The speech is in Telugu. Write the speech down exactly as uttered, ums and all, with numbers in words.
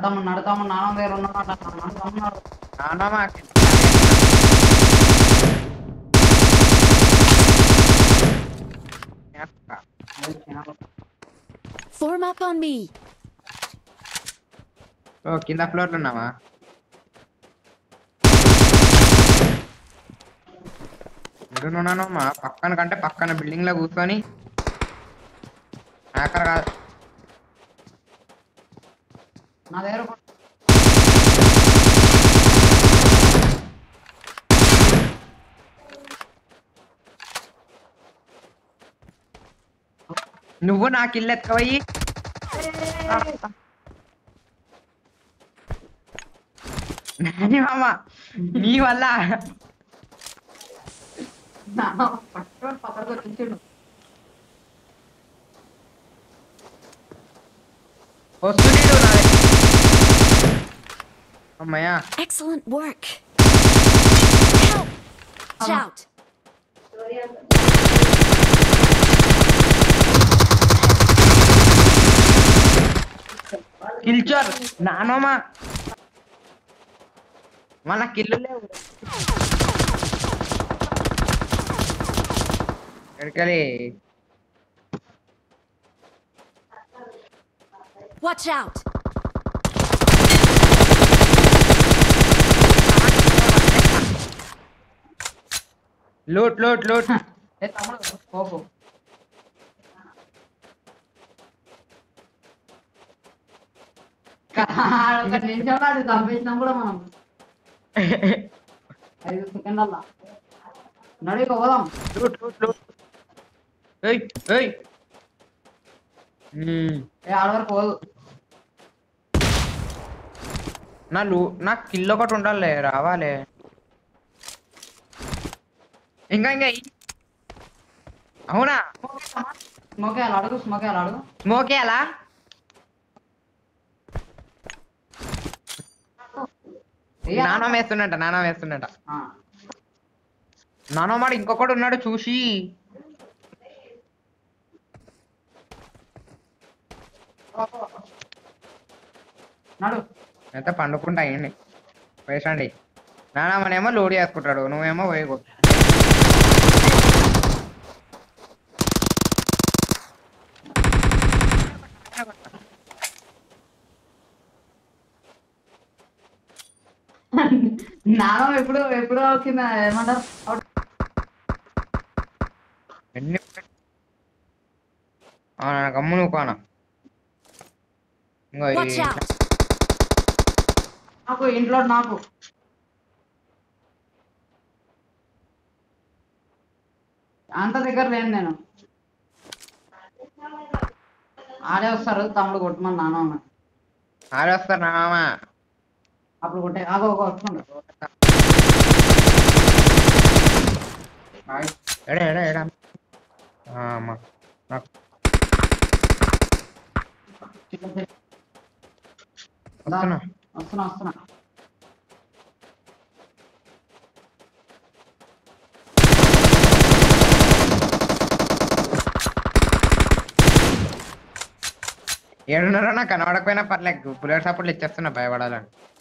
నడతాము నడతాము నాన్న దగ్గర ఉన్నాడు నానమ్మ Form up on me. ఓ కింద ఫ్లోర్లో ఉన్నావా? ఎడున్నానమ్మా పక్కన కంటే పక్కన బిల్డింగ్ లో కూర్చొని హ్యాకర్ కాదు నా దగ్గర నువ్వు నాకు ఇల్లు ఎత్తుకవయ్యి నాని మామ నీ వల్ల పక్కకు వచ్చిండు వస్తున్నాడు అమ్మయ్యా. Excellent work. Help! Shout. కిల్చర్ నానోమా మన కిల్లు లేవు ఎడకలి. Watch out. లోట్ లోట్ లోట్ ఏ తమ్ముడు పోపు ఒక నిమిషంలో అది చంపేసినాం కూడా మనం ఐదు సెకండ్ల నడి పోదాం. లోట్ లోట్ లోట్ ఏయ్ ఏయ్ ఏ ఆడవరకు పోదు. నా లూ నాకు కిల్ ఒకటి ఉండాలి రావాలి ఇంకా ఇంకా అవునా స్మోకేయాలి అడుగు స్మోకేయాలి అడుగు స్మోకే అలా నానో వేస్తున్నట నానో వేస్తున్నట నానో మాట ఇంకొకటి ఉన్నాడు చూసి నడు అయితే పండుకుంటా అయ్యండి వేసండి నానా మనేమో లోడ్ చేసుకుంటాడు నువ్వేమో వేయకు నానో ఎప్పుడు ఎప్పుడు కింద ఏమంటారు ఎన్ని గమ్ము నువ్వు కానా Watch out. నాకు ఇంట్లో నాకు అంత దగ్గర లేను నేను. ఆడే వస్తారు తమ్ముడు కొట్టమని నాన్న ఆడే వస్తారు నామా అప్పుడు కొట్టే ఆగో ఒక వస్తుంది. ఎడా ఎడా ఎడా అమ్మా నాకు వస్తున్నా వస్తున్నా వస్తున్నా ఏడున్నారో నాకు కనబడకపోయినా పర్లేదు బుల్లెట్ సపోర్ట్లు ఇచ్చేస్తున్నా భయపడాలని.